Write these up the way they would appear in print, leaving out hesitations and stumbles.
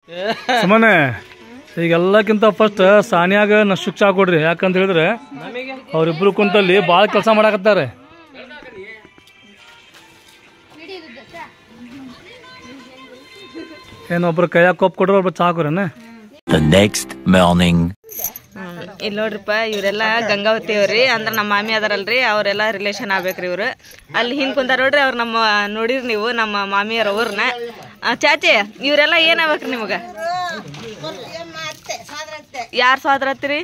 ಸುಮ್ಮನೆ ಈಗೆಲ್ಲಕ್ಕಿಂತ ಫಸ್ಟ್ ಸಾನಿಯಾಗ ಶಿಕ್ಷೆ ಹಾಕೊಡ್ರಿ. ಯಾಕಂತ ಹೇಳಿದ್ರೆ ಅವ್ರಿಬ್ರು ಕುಂತಲ್ಲಿ ಭಾಳ ಕೆಲಸ ಮಾಡಾಕತ್ತಾರೆ. ಏನೊಬ್ರು ಕೈಯಾಗ ಕೊಪ್ಪು ಕೊಡ್ರಿ, ಒಬ್ರು ಚಾ ಹಾಕೋರೇನ. ಇಲ್ಲಿ ನೋಡ್ರಿಪ್ಪ, ಇವರೆಲ್ಲ ಗಂಗಾವತಿ ಅವ್ರಿ, ಅಂದ್ರೆ ನಮ್ಮ ಮಾಮಿ ಅದಾರಲ್ರಿ, ಅವರೆಲ್ಲ ರಿಲೇಷನ್ ಆಗ್ಬೇಕ್ರಿ ಇವ್ರು. ಅಲ್ಲಿ ಹಿಂಗೆ ಕುಂತಾರ ನೋಡ್ರಿ, ಅವ್ರು ನಮ್ಮ ನೋಡಿರಿ ನೀವು ನಮ್ಮ ಮಾಮಿಯರ ಊರ್ನ. ಚಾಚಿ ಇವರೆಲ್ಲ ಏನಾಗ್ಬೇಕ್ರಿ ನಿಮಗೆ? ಯಾರು ಸೋದರ ಹತ್ತೀರಿ?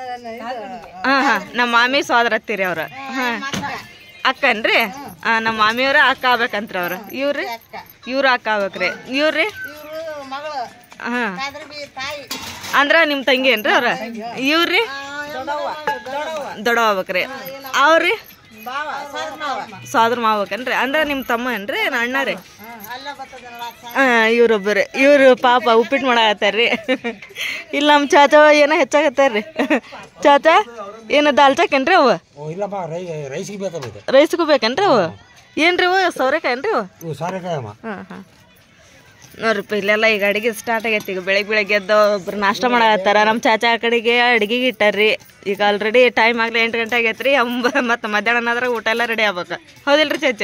ನಮ್ಮ ಮಾಮಿ ಸೋದರ ಹತ್ತೀರಿ ಅವ್ರು. ಅಕ್ಕನ್ರಿ? ನಮ್ಮ ಮಾಮಿಯವ್ರ ಅಕ್ಕ ಆಗ್ಬೇಕಂತ್ರಿ ಅವ್ರು. ಇವ್ರು ಅಕ್ಕ ಆಗ್ಬೇಕ್ರಿ. ಇವ್ರಿ ಅಂದ್ರ ನಿಮ್ ತಂಗಿ ಏನ್ರಿ ಅವ್ರ? ಇವ್ರಿ ದೊಡ್ಡವ ಆಗ್ಬೇಕ್ರಿ. ಅವ್ರಿ ಸೋದ್ರ ಮಾಡ್ಬೇಕನ್ರಿ. ಅಂದ್ರ ನಿಮ್ ತಮ್ಮ ಏನ್ರಿ ಅಣ್ಣ ರೀ? ಇವ್ರೊಬ್ಬರಿ. ಇವ್ರು ಪಾಪ ಉಪ್ಪಿಟ್ಟು ಮಾಡಾಕತ್ತಾರ್ರಿ. ಇಲ್ಲ ನಮ್ಮ ಚಾಚವ ಏನೋ ಹೆಚ್ಚಾಗತ್ತಾರ್ರಿ. ಚಾಚಾ ಏನು ದಾಲ್ ಚಾಕೇನ್ರಿ ಅವ? ರೈಸ್ಗೂ ಬೇಕೇನ್ರಿ ಅವು? ಏನ್ರಿ ಅವು ಸೌರೆಕಾಯಿ ಏನ್ರಿ ಅವು? ಹಾಂ ನೋಡ್ರಿಪ್ಪ, ಇಲ್ಲೆಲ್ಲ ಈಗ ಅಡಿಗೆ ಸ್ಟಾರ್ಟ್ ಆಗೈತಿ. ಈಗ ಬೆಳಗ್ಗೆ ಎದ್ದು ಒಬ್ರು ನಾಷ್ಟ ಮಾಡತ್ತಾರ. ನಮ್ಮ ಚಾಚಾ ಆ ಕಡೆಗೆ ಅಡಿಗೆಗೆ ಇಟ್ಟಾರ್ರಿ. ಈಗ ಆಲ್ರೆಡಿ ಟೈಮ್ ಆಗಲಿ 8 ಗಂಟೆ ಆಗೈತ್ರಿ. ಮತ್ತು ಮಧ್ಯಾಹ್ನ ಆದ್ರೆ ಊಟ ಎಲ್ಲ ರೆಡಿ ಆಗ್ಬೇಕು. ಹೌದಿಲ್ರಿ ಚಾಚಿ?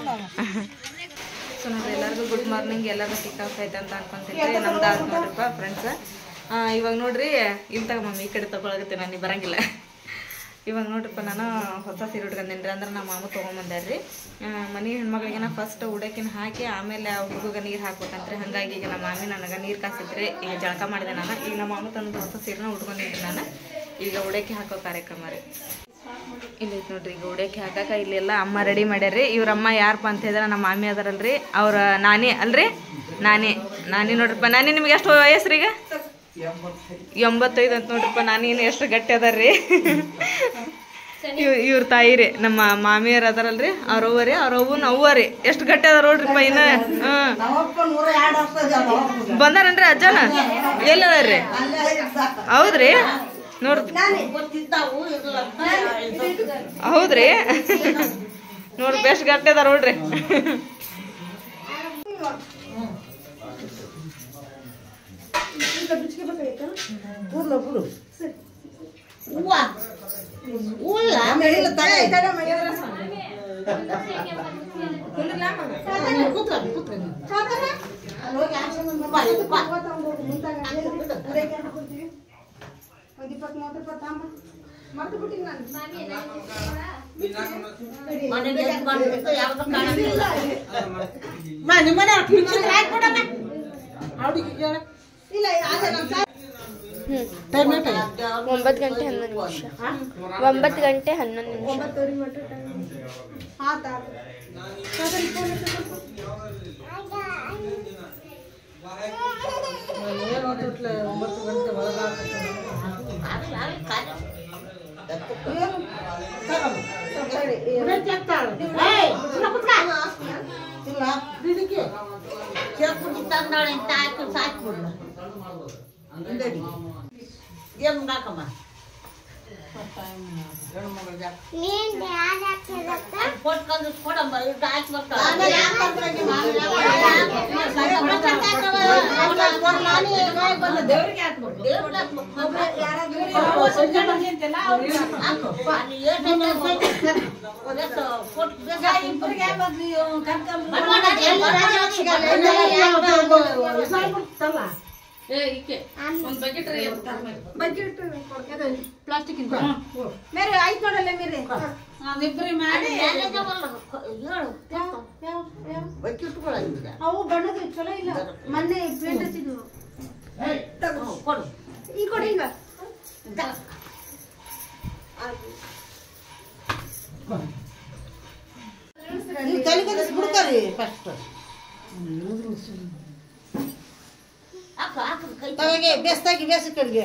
ಸೊ ನೋಡ್ರಿ, ಎಲ್ಲರಿಗೂ ಗುಡ್ ಮಾರ್ನಿಂಗ್. ಎಲ್ಲರಿಗೂ ಟಿಕ್ ಆಫ್ ಐತೆ ಅಂತ ಅನ್ಕೊಂತೀನಿ. ನಮ್ದು ಆಯ್ತು ನೋಡ್ರಿಪ್ಪ ಫ್ರೆಂಡ್ಸ್. ಇವಾಗ ನೋಡ್ರಿ, ಇಲ್ಲಿ ತಗೋ ಮಮ್ಮಿ, ಈ ಕಡೆ ತಗೊಳಗತ್ತೆ, ನಾನು ಬರಂಗಿಲ್ಲ. ಇವಾಗ ನೋಡ್ರಿಪ್ಪ, ನಾನು ಹೊಸ ಸೀರೆ ಉಟ್ಕೊಂಡೇನಿ ರೀ. ಅಂದ್ರೆ ನಮ್ಮ ಮಾಮ ತೊಗೊಂಬಂದಾರ್ರಿ. ಮನೆ ಹೆಣ್ಮಗಳಿಗೆ ನಾ ಫಸ್ಟ್ ಉಡಕಿನ ಹಾಕಿ ಆಮೇಲೆ ಹುಡುಗ ನೀರು ಹಾಕ್ಬೇಕಂತ್ರಿ. ಹಾಗಾಗಿ ಈಗ ನಮ್ಮ ಮಾಮಿ ನನಗೆ ನೀರು ಕಾಸಿದ್ರಿ. ಈಗ ಜಳಕ ಮಾಡಿದೆ ನಾನು. ಈಗ ನಮ್ಮ ಮಾಮ ತಂದು ಹೊಸ ಸೀರೆನ ಉಟ್ಕೊಂಡಿದ್ರಿ ನಾನು. ಈಗ ಉಡಕ್ಕೆ ಹಾಕೋ ಕಾರ್ಯಕ್ರಮ ರೀ. ಇಲ್ಲಿ ನೋಡ್ರಿ, ಈಗ ಉಡಕ್ಕೆ ಹಾಕಾಕ ಇಲ್ಲೆಲ್ಲ ಅಮ್ಮ ರೆಡಿ ಮಾಡ್ಯಾರ್ರಿ. ಇವ್ರಮ್ಮ ಯಾರಪ್ಪ ಅಂತ ಹೇಳಿದ್ರೆ ನಮ್ಮ ಮಾಮಿ ಅದಾರಲ್ರಿ, ಅವ್ರ ನಾನಿ ಅಲ್ರಿ. ನಾನಿ ನೋಡ್ರಿಪ್ಪ. ನಾನಿ ನಿಮ್ಗೆ ಎಷ್ಟು ವಯಸ್ಸು ಈಗ? 85 ಅಂತ ನೋಡ್ರಿಪ್ಪ. ನಾನೇನು ಎಷ್ಟು ಗಟ್ಟಿ ಅದಾರ್ರಿ. ಇವ್ರ ತಾಯಿ ರೀ, ನಮ್ಮ ಮಾಮಿಯರ್ ಅದಾರಲ್ರಿ, ಅವ್ರವ್ವರಿ. ಅವ್ರವ್ವನ ಅವ್ವರಿ ಎಷ್ಟು ಗಟ್ಟಿ ಅದಾರ ನೋಡ್ರಿಪ್ಪ. ಇನ್ನ ಬಂದಾರನ್ರಿ ಅಜ್ಜನ? ಎಲ್ಲಿ ಅದಾರ್ರಿ? ಹೌದ್ರಿ? ನೋಡ್ರಿ, ಹೌದ್ರಿ? ನೋಡ್ರಿ ಎಷ್ಟು ಗಟ್ಟಿ ಅದಾರ ನೋಡ್ರಿ. ಒಂಬತ್ತು ಗಂಟೆ 11 ನಿಮಿಷ. 9 ಗಂಟೆ 11 ನಿಮಿಷ. ಪ್ಲಾಸ್ಟಿಕ್ ಮೇರೆ ಆಯ್ತು ನೋಡಲ್ಲ ಮೇರೆ ಅವು ಬಣ್ಣದ ಚಲೋ ಇಲ್ಲ. ಮೊನ್ನೆ ಪೇಂಟ್ ಹಚ್ಚಿದ್ವು. ಈ ಕೊಡಿ ಈಗ. ಬೇಸ್ತಾಗಿ ಬೇಸ ಕಡೆಗೆ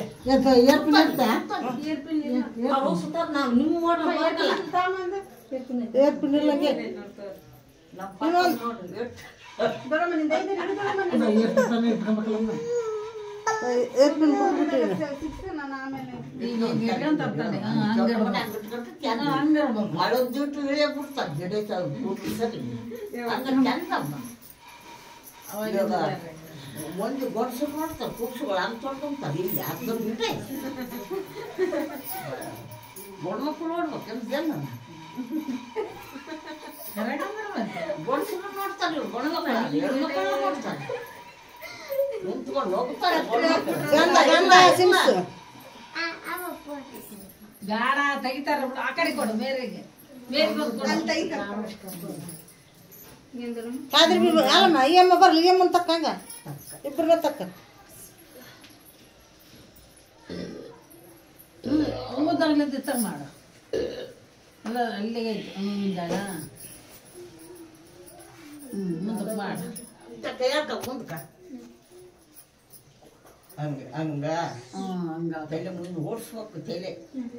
ಒಂದು ಗೊಡ್ಸು ಮಾಡ್ತಾರೆ ಕೂಸುಗಳು ಅಂತ ತೊಳ್ಕೊಂತಾರೆ ಇಲ್ಲಿ ಅದ್ರ ಬಿಟ್ಟೆ ಗಂಡ್ಮಕ್ಳು ನೋಡ್ಬೇಕಂತ ಜನ ಗೊಡ್ಸು ನೋಡ್ತಾರೆ ಇವ್ರು ಗಂಡ್ಮಕ್ಳು ಹೆಣ್ಮಕ್ಳು ನೋಡ್ತಾರೆ ನಿಂತ್ಕೊಂಡು ಹೋಗ್ತಾರೆ ಬೇಡ ತೆಗಿತಾರ ಆ ಕಡೆ ಕೊಡು ಮೇರೆಗೆ ಅಲ್ಲಮ್ಮ ಈ ಅಮ್ಮ ಬರ್ಲಿ ಈ ಅಮ್ಮನ ತಕ್ಕಂಗ ಇಬ್ಬರನ್ನ ತಕ್ಕ ಮುದ್ದಾಗ್ಲಿದ್ದ ತರ ಮಾಡು ಅಲ್ಲ ಅಲ್ಲಿಗೆ ಐತಿ ಮುಂದಾಳ ಮುಂದಕ್ಕೆ ಮಾಡು ಮುಂದಕ್ಕ ಹಂಗ ಹಂಗ ಹಂಗ ತಲೆ ಮುಂದೆ ಓಡಿಸ್ಬೇಕು ತಲೆ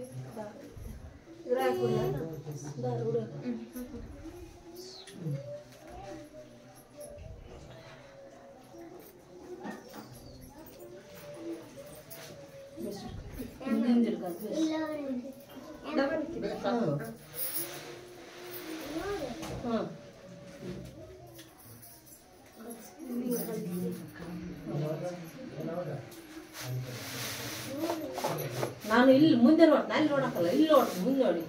ನಾನು ಇಲ್ಲಿ ಮುಂದೆ ನೋಡ್ತೀನಿ ಅಲ್ಲಿ ನೋಡಕ್ಕಲ್ಲ ಇಲ್ಲಿ ನೋಡ್ರಿ ಮುಂದೆ ನೋಡಿ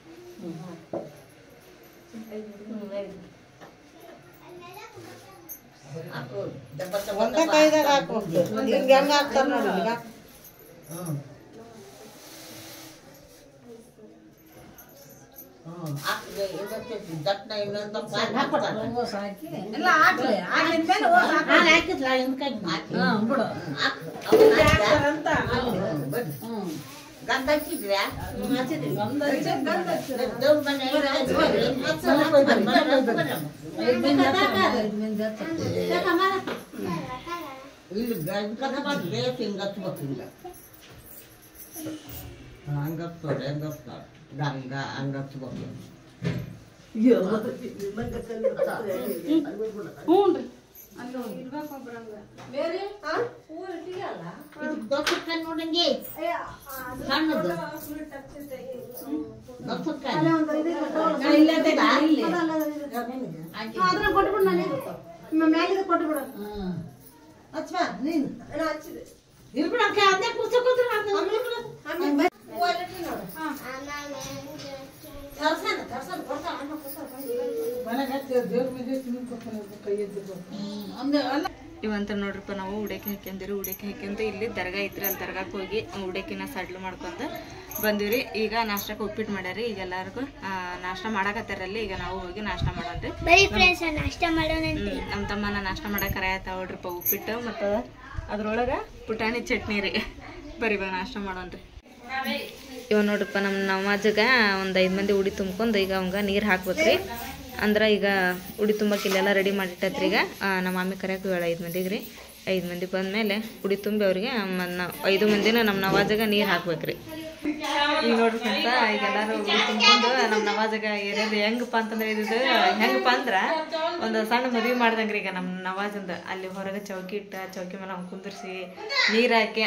ಒಂದ ಕೈದಾಗ ಹಾಕು ಹಿಂಗೆ ಹೆಂಗ ಹಾಕ್ತಾರ ನೋಡಿ ಈಗ ದಟ್ಟ ಇನ್ನೊಂದು ಹಾಕಿ ಎಲ್ಲ ಹಾಕ್ಲಿ ಹಾಕಿದ್ಮೇಲೆ ನಾನು ಹಾಕಿದ್ಲ ಹಿಂದ್ಕಾಗಿ ಬಿಡು ಅಂತ ಗಂಧ ಹಚ್ಚಿದ್ರ್ಯಾ ದೇವ್ರ ಮನೆ ಇಲ್ಲಿ ಗಂಧ ಬಂದ್ರೆ ಹಿಂಗ ಹಚ್ಬೇಕು ಹಿಂಗ ಹಂಗತ್ತಾರೆ ಹಂಗತ್ತಾರೆ ಗಂಗ ಹಂಗ ಹಚ್ಬೇಕು ದೊಡ್ಡ ನೋಡಂಗೆ ಸಣ್ಣದು ಅದನ್ನ ಕೊಟ್ಬಿಡು ನನಗೆ ಮ್ಯಾಲಿದ ಕೊಟ್ಬಿಡು ಹಚ್ವಾ ನೀನು ಹಚ್ಚಿದೆ ಇರ್ಬಿಡಕ್ಕೆ ಅದನ್ನೇ ಕೂರ್ಸೋಕೋದ್ರೆ ಇವಂತ ನೋಡ್ರಪ್ಪ ನಾವು ಉಡೇಕಿ ಹಾಕ್ಯಂದಿರಿ ಉಡೇಕಿ ಹಾಕ್ಯಂತ ಇಲ್ಲಿ ದರ್ಗಾ ಐತ್ರಿ ಅಲ್ಲಿ ದರ್ಗಾಕ್ಕೆ ಹೋಗಿ ಉಡೇಕಿನ ಸಡ್ಲು ಮಾಡ್ಕೊಂತ ಬಂದಿವ್ರಿ ಈಗ ನಾಷ್ಟಕ್ಕೆ ಉಪ್ಪಿಟ್ಟು ಮಾಡ್ಯಾರಿ ಈಗ ಎಲ್ಲರಿಗೂ ನಾಷ್ಟ ಮಾಡಾಕತ್ತಾರಲ್ಲಿ ಈಗ ನಾವು ಹೋಗಿ ನಾಷ್ಟ ಮಾಡೋಣ್ರಿ ನಮ್ಮ ತಮ್ಮನ ನಾಷ್ಟ ಮಾಡಕ್ಕೆ ಕರೆಯತ್ತ ನೋಡ್ರಿಪ್ಪ ಉಪ್ಪಿಟ್ಟು ಮತ್ತು ಅದ್ರೊಳಗೆ ಪುಟಾಣಿ ಚಟ್ನಿ ರೀ ಬರೀ ಇವಾಗ ನಾಷ್ಟ ಮಾಡೋಣ್ರಿ ಇವ ನೋಡ್ರಿಪ್ಪ ನಮ್ಮ ನಮಾಜ್ಗೆ ಒಂದು 5 ಮಂದಿ ಉಡಿ ತುಂಬ್ಕೊಂಡು ಈಗ ಅವಂಗ ನೀರು ಹಾಕ್ಬೇಕ್ರಿ ಅಂದ್ರೆ ಈಗ ಉಡಿ ತುಂಬಕ್ಕೆ ಇಲ್ಲೆಲ್ಲ ರೆಡಿ ಮಾಡಿಟ್ಟತ್ರಿ ಈಗ ನಮ್ಮ ಮಾಮಿ ಕರೆಯಕ್ಕೆ ಹೇಳ 5 ಮಂದಿಗೆ ರೀ 5 ಮಂದಿ ಬಂದಮೇಲೆ ಉಡಿ ತುಂಬಿ ಅವ್ರಿಗೆ 5 ಮಂದಿನ ನಮ್ಮ ನವಾಜಾಗ ನೀರು ಹಾಕ್ಬೇಕ್ರಿ ಈಗ ನೋಡ್ರಿ ಅಂತ ಈಗ ಎಲ್ಲರೂ ಉಡಿ ತುಂಬ್ಕೊಂಡು ನಮ್ಮ ನವಾಜಾಗ ಏನೇನು ಹೆಂಗಪ್ಪ ಅಂತಂದ್ರೆ ಇದು ಹೆಂಗಪ್ಪ ಅಂದ್ರೆ ಒಂದು ಸಣ್ಣ ಮದುವೆ ಮಾಡ್ದಂಗ್ರಿ ಈಗ ನಮ್ಮ ನವಾಜಂದ ಅಲ್ಲಿ ಹೊರಗೆ ಚೌಕಿ ಇಟ್ಟು ಚೌಕಿ ಮೇಲೆ ಅವ್ನು ಕುಂದಿರ್ಸಿ ನೀರು ಹಾಕಿ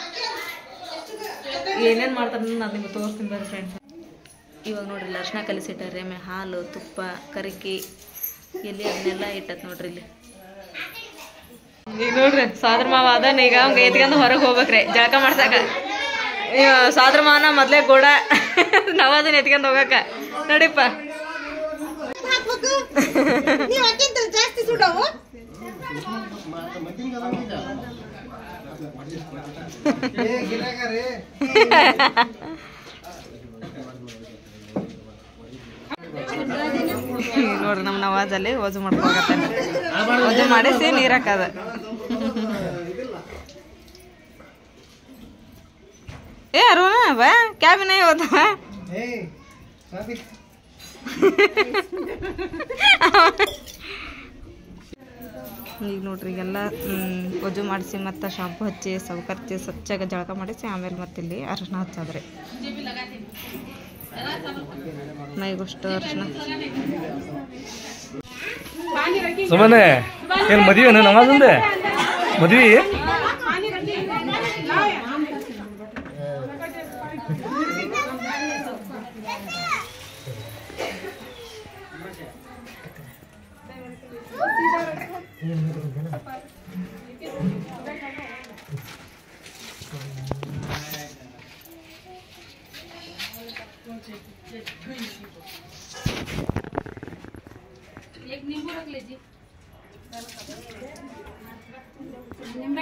ಏನೇನು ಮಾಡ್ತಾರೆ ನಾನು ನಿಮ್ಗೆ ತೋರಿಸ್ತೀನಿ ಬರ್ರಿ ಫ್ರೆಂಡ್ಸ್ ಇವಾಗ ನೋಡ್ರಿ ಅರ್ಶಿನ ಕಲಿಸಿಟ್ಟಾರೆ ಆಮೇಲೆ ಹಾಲು ತುಪ್ಪ ಕರಿಕಿ ಎಲ್ಲಿ ಅದನ್ನೆಲ್ಲ ಇಟ್ಟತ್ ನೋಡ್ರಿ ಇಲ್ಲಿ ಈಗ ನೋಡ್ರಿ ಸಾದ್ರ ಮಾವ ಅದನ್ನ ಈಗ ಅವ್ಗೆ ಎತ್ಕೊಂಡು ಹೊರಗೆ ಹೋಗ್ಬೇಕ್ರಿ ಜಳಕ ಮಾಡ್ಸಾಕ ಸಾದ್ರ ಮಾವನ ಮೊದ್ಲೇ ಗೋಡ ನಾವ್ ಅದನ್ನ ಎತ್ಕೊಂಡು ಹೋಗಾಕ ನಡಿಪ್ಪ ಜಾಸ್ತಿ ಸುಡವು ನೋಡ್ರಿ ನಮ್ಮ ನವಾಜಲ್ಲಿ ವಜು ಮಾಡ್ಕೋಗತ್ತೆ ವಜು ಮಾಡಿಸಿ ನೀರು ಹಾಕದ ಏ ಅರುಣ ಬಾ ಕ್ಯಾಬಿನ ಹೋದ ಈಗ ನೋಡ್ರಿ ಈಗೆಲ್ಲ ವಜು ಮಾಡಿಸಿ ಮತ್ತು ಶಾಂಪು ಹಚ್ಚಿ ಸೌಕರ್ಚಿ ಸ್ವಚ್ಛಾಗಿ ಜಳಕ ಮಾಡಿಸಿ ಆಮೇಲೆ ಮತ್ತೆ ಇಲ್ಲಿ ಅರಿಶಿನ ಹಚ್ಚೋದ್ರಿ ಮೈಗಷ್ಟು ಅರಿಶಿನ ಸುಮ್ಮನೆ ಏನು ಮದುವೆ ನಮಾಜಂದೆ ಮದ್ವಿ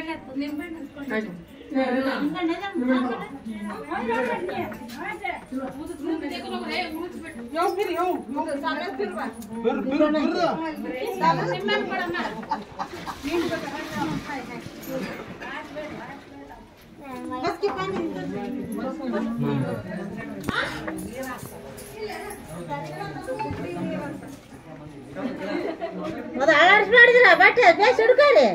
ಅದು ಅಳಾಡಿಸ್ ಮಾಡಿದ್ರ ಬಟ್ಟೆ ಬೇಸ್ ಹಿಡ್ಕೊಳ್ಳಿ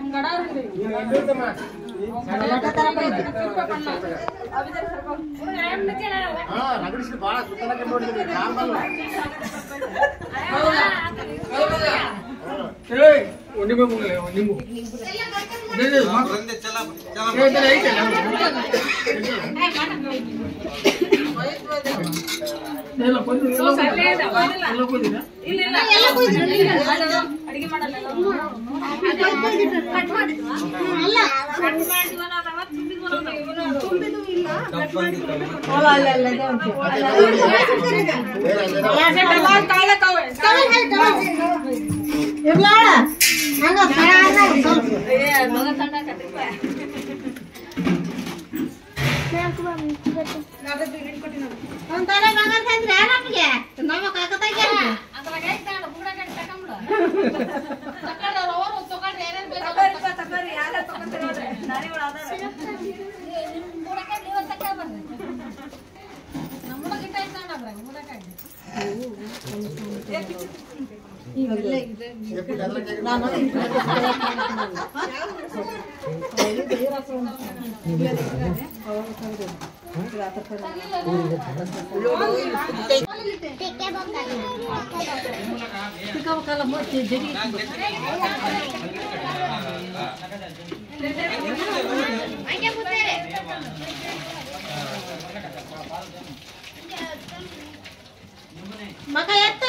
ಮಗ ಎತ್ತ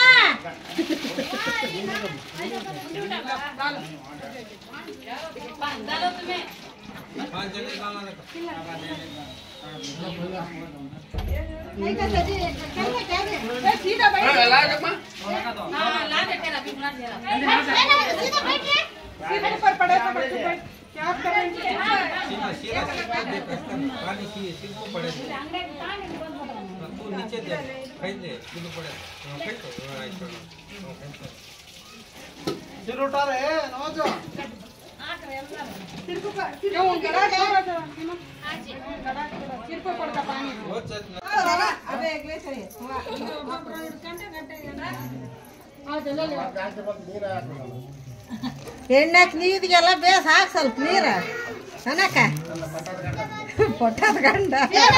ಎಣ್ಣೆಕ್ ನೀದಿಗೆಲ್ಲ ಬೇಸ್ ಹಾಕ್ ಸ್ವಲ್ಪ ನೀರ ಅನ್ನಕ ಪೊಟ್ಟದ ಗಂಡ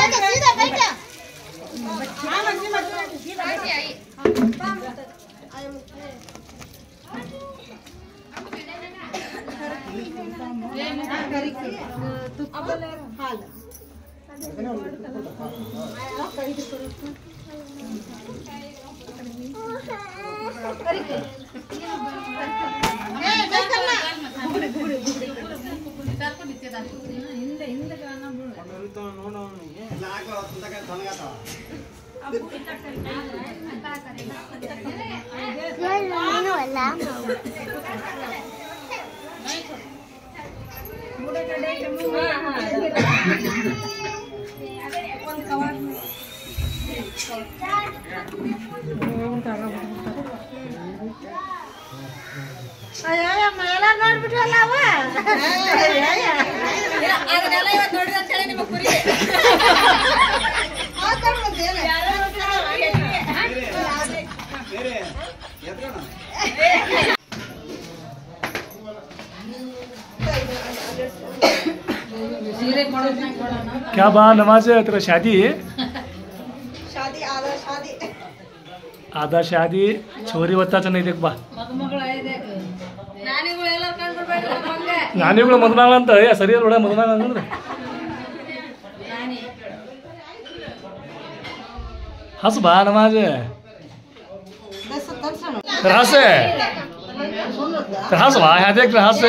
ಹಾಲು ಅಯ್ಯಮ್ಮ ಎಲ್ಲ ನೋಡ್ಬಿಟ್ವಲ್ಲ ಅವ ಅದನ್ನೆಲ್ಲ ಇವತ್ತು ನೋಡಿದ್ರೆ ಅಂತ ಹೇಳಿ ನಿಮ್ಮ ಕುರಿ क्या बा नमाज है तेरा शादी ಶಾದಿ ಶಾದಿ आधा शादी छोरी बच्चा नहीं देख बा ನಾನಿಗಳು ಮದುವೆ ಅಂತ ಸರಿ ನೋಡ ಮದುವೆ ಅಂದ್ರೆ हंस बा नमाज हंस हंस बा यहाँ देख हंस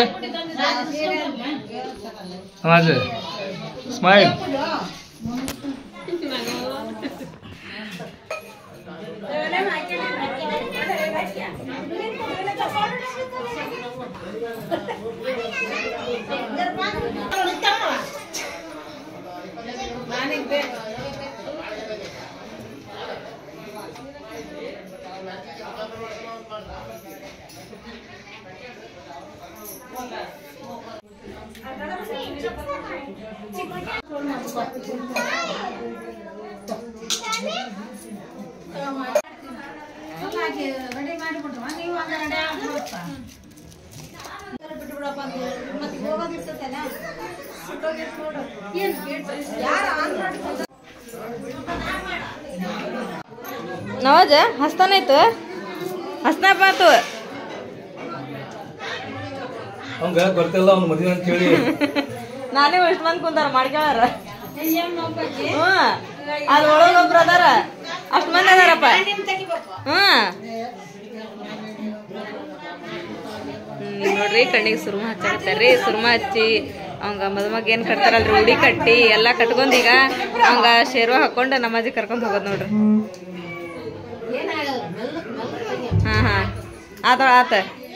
नमाज स्माइल ರೆಡಿ ಮಾಡಿಬಿಟ್ರು ನೀವು ಹಂಗ ರೆಡಿ ಆಗ್ಬಿಡುತ್ತಾ ಬಿಟ್ಬಿಡಪ್ಪ ಅಂತ ಹೇಳಿ ಮತ್ತೆ ಹೋಗೋದಿರ್ತೈತಲ್ಲ ಯಾರು ಆನ್ ಮಾಡ್ಕೊಂಡು ನವಾಜ ಹಸ್ತಾನಾಯ್ತು ಹಸ್ತಾಪಾತು ಅವಂಗ ಗೊತ್ತಿಲ್ಲ ಅವ್ನ ಮದುವೆ ಅಂತ ಹೇಳಿ ನಾನೇ ಎಷ್ಟು ಮಂದಿ ಕುಂತಾರ ಮಾಡ್ಕೊಳಾರ ಹ್ಞೂ ಅದು ಒಳಗೊಬ್ರು ಅದಾರ ಅಷ್ಟು ಮಂದಿ ಅದಾರಪ್ಪ ನೋಡ್ರಿ ಕಣ್ಣಿಗೆ ಸುರ್ಮ ಹಚ್ಚಾಕತ್ತಾರ್ರಿ ಸುರ್ಮ ಹಚ್ಚಿ ಅವಂಗ ಮದುಮಗ ಏನ್ ಕಟ್ತಾರಲ್ರಿ ಉಡಿ ಕಟ್ಟಿ ಎಲ್ಲಾ ಕಟ್ಕೊಂಡ್ ಈಗ ಅವಂಗ ಶೇರ್ವ ಹಾಕೊಂಡ್ ನಮಾಜಿ ಕರ್ಕೊಂಡ್ ಹೋಗೋದ್ ನೋಡ್ರಿ ಹಾ ಹಾ ಆತ ಆತ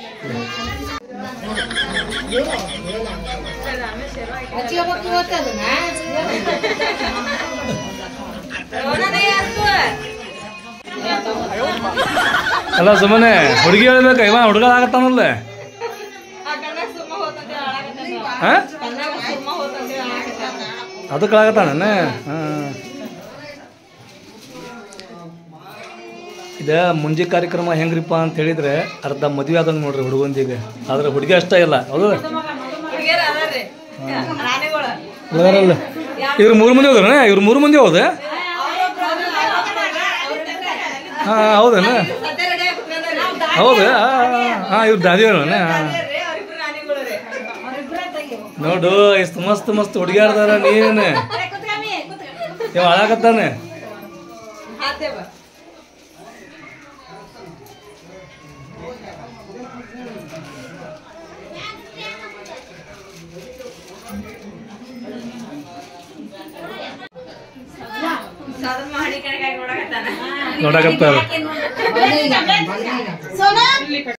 ಅಲ್ಲ ಸುಮ್ಮನೆ ಹುಡುಗಿ ಹೇಳ್ಬೇಕ ಇವ ಹುಡುಗ ಆಗತ್ತಾನಲ್ಲ ಅದಕ್ಕೆ ಆಗತ್ತಾನ ಇದ ಮುಂಜಿ ಕಾರ್ಯಕ್ರಮ ಹೆಂಗ್ರಿಪ್ಪ ಅಂತ ಹೇಳಿದ್ರೆ ಅರ್ಧ ಮದ್ವೆ ಆದಂಗ ನೋಡ್ರಿ ಹುಡುಗಂದಿಗೆ ಆದ್ರೆ ಹುಡುಗಿ ಅಷ್ಟ ಇಲ್ಲ ಹೌದು ಹುಡುಗರಲ್ಲ ಇವ್ರು 3 ಮಂದಿ ಹೋದ್ರ ಇವ್ರು 3 ಮಂದಿ ಹೌದ ಹಾ ಹೌದನ ಹೌದು ಹಾ ಇವ್ರು ದಾದಿಗಳನ್ನ ನೋಡು ಎಷ್ಟು ಮಸ್ತ್ ಮಸ್ತ್ ಹುಡುಗಿಯಾರ್ದಾರ ನೀನು ಇವ ಹಾಳಾಕತ್ತಾನೆ ನೋಡಕತ್ತಾರ ಸೋನಾ